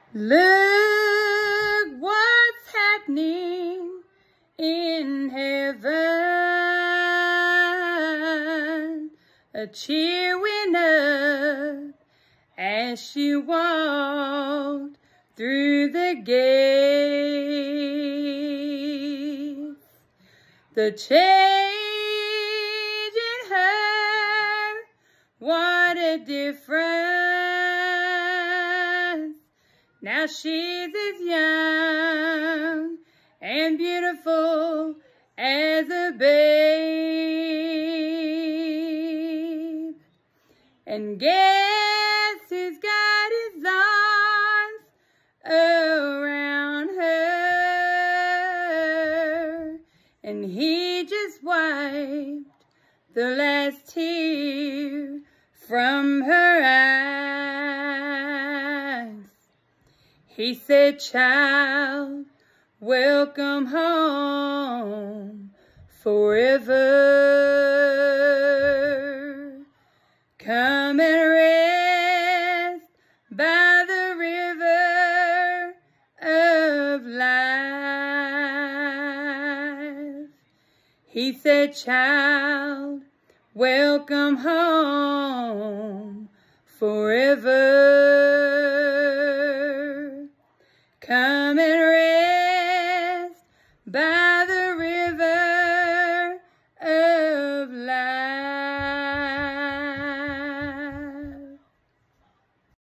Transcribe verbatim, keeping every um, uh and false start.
Look what's happening in heaven. A cheer went up as she walked through the gates. The change in her, what a difference. Now she's as young and beautiful as a babe. And guess who's got his arms around her? And he just wiped the last tear from her eyes. He said, "Child, welcome home forever. Come and rest by the river of life." He said, "Child, welcome home forever."